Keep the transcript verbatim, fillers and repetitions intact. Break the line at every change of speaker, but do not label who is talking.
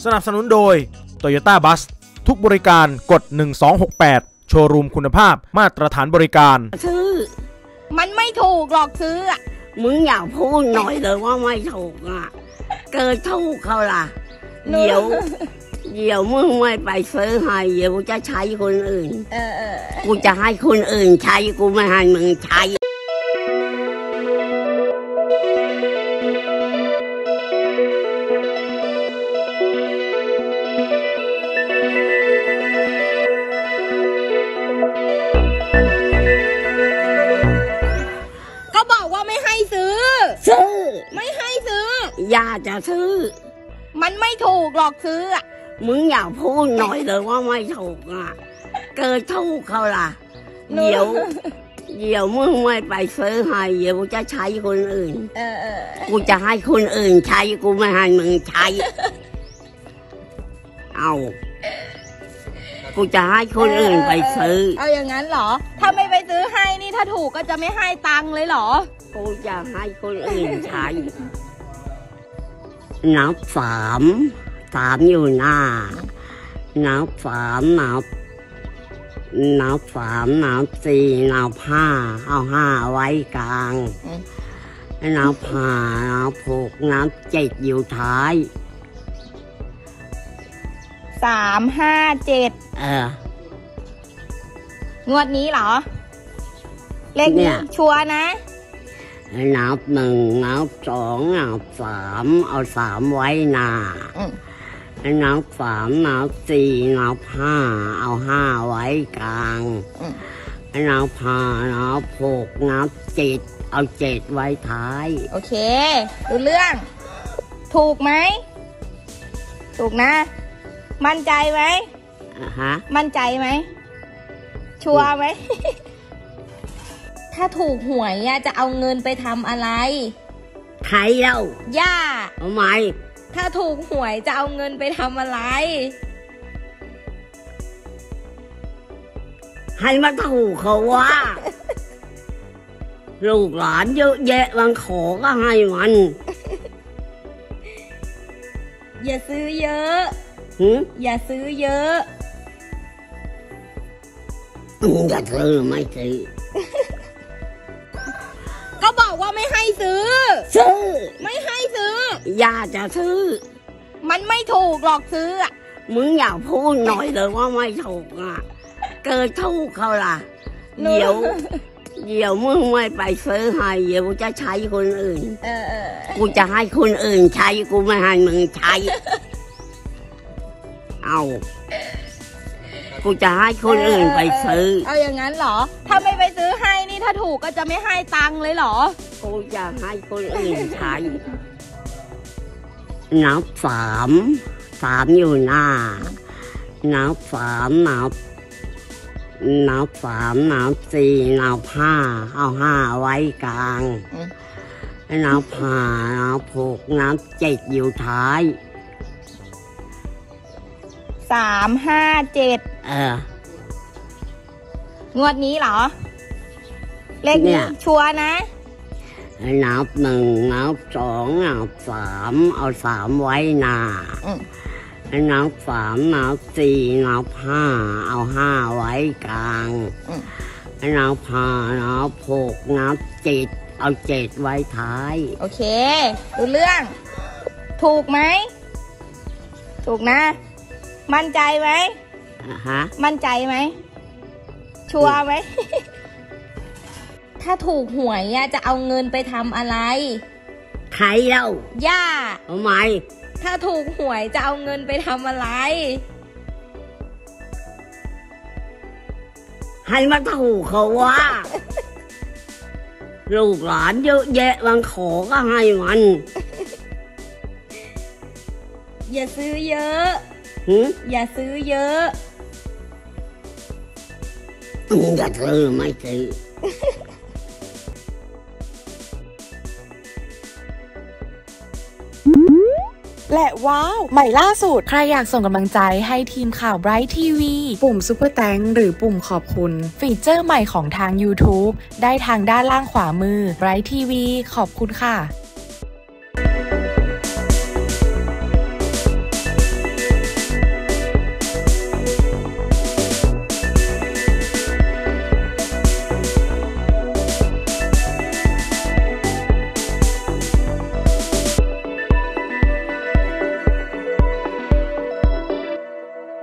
สนับสนุนโดย Toyota Bus ทุกบริการกดหนึ่งสองหกแปดโชว์รูมคุณภาพมาตรฐานบริการ
ซื้อ
มันไม่ถูกหรอกซื้ออ่ะ
มึงอยากพูดหน่อยเลยว่าไม่ถูกอ่ะเกิดถูกเขาล่ะเดี๋ยวเดี๋ยวมึงไม่ไปซื้อให้เดี๋ยวกูจะใช้คนอื่นเออเออกูจะให้คนอื่นใช้กูไม่ให้มึงใช้
ก็บอกว่าไม่ให้ซื้อ
ซื้อ
ไม่ให้ซื้อ
อย่าจะซื้อ
มันไม่ถูกหรอกซื้ออ่ะ
มึงอยากพูดหน่อยเลยว่าไม่ถูกอ่ะเกิดถูกเขาล่ะเดี๋ยวเดี๋ยวมึงไม่ไปซื้อให้เดี๋ยวกูจะใช้คนอื่นเออเออกูจะให้คนอื่นใช้กูไม่ให้มึงใช้เอากูจะให้คนอื่นไปซื้อ
เอาอย่างนั้นเหรอถ้าไม่ไปซื้อให้นี่ถ้าถูกก็จะไม่ให้ตังค์เลยเหรอ
กูจะให้คนอื่นใช้นับสามสามอยู่หน้านับสามนับนับสามนับสี่นับห้าเอาห้าไว้กลางนับห้านับหกนับเจ็ดอยู่ท้าย
สามห้าเจ็ด
เอ
องวดนี้เหรอเลขนี้ชัวร์นะ
นับหนึ่งนับสองนับสามเอาสามไว้หน้านับสามนับสี่นับห้าเอาห้าไว้กลางนับห้านับหกนับเจ็ดเอาเจ็ดไว้ท้าย
โอเคดูเรื่องถูกไหมถูกนะมั่นใจไหม
ฮะ
มั่นใจไหมชัวร์ไหมถ้าถูกหวยจะเอาเงินไปทำอะไร
ใครเล่า
ย่า
ทำไม
ถ้าถูกหวยจะเอาเงินไปทำอะไร
ให้มาถูกเขาว่าลูกหลานเยอะแยะบางขอก็ให้มัน
อย่าซื้อเยอะอย่าซื้อเยอะ
อย่าซื้อไม่ซื้อ
ก็บอกว่าไม่ให้ซื้อ
ซื้อ
ไม่ให้ซื้อ
อย่าจะซื้อ
มันไม่ถูกหรอกซื้ออ่ะ
มึงอยากพูดหน่อยเลยว่าไม่ถูกอ่ะเกิดถูกเขาล่ะเดี๋ยวเดี๋ยวมึงไม่ไปซื้อให้เดี๋ยวกูจะใช้คนอื่นเออเออกูจะให้คนอื่นใช้กูไม่ให้มึงใช้เอากูจะให้คนอื่นไปซื้อ
เอาอย่างนั้นเหรอถ้าไม่ไปซื้อให้นี่ถ้าถูกก็จะไม่ให้ตังค์เลยเหรอ
กูจะให้คนอื่นใช้นับสามสามอยู่หน้านับสามนับนับสามนับสี่นับห้าเอาห้าไว้กลางนับห้านับหกนับเจ็ดอยู่ท้าย
สามห้าเจ็ด
เอ
องวดนี้เหรอเลขนี้ชัวร์นะ
นับหนึ่งนับสองนับสามเอาสามไว้หน้านับสามนับสี่นับห้าเอาห้าไว้กลางนับห้านับหกนับเจ็ดเอาเจ็ดไว้ท้าย
โอเคดูเรื่องถูกไหมถูกนะมั่นใจไหม
ฮะ
มั่นใจไหมชัวร์ไหมถ้าถูกหวยจะเอาเงินไปทำอะไร
ใครเล่า
ย่า
ทำไม
ถ้าถูกหวยจะเอาเงินไปทำอะไร
ให้มาถูกเขาว่าลูกหลานเยอะแยะบางขอก็ให้มัน
อย่าซื้อเยอะอย่าซื้อเยอะ
อย่าซื้อไม่ซื้อ
และว้าวใหม่ล่าสุดใครอยากส่งกำลังใจให้ทีมข่าว Bright ที วี ปุ่มซุปเปอร์แตงหรือปุ่มขอบคุณฟีเจอร์ใหม่ของทาง YouTube ได้ทางด้านล่างขวามือ Bright ที วี ขอบคุณค่ะ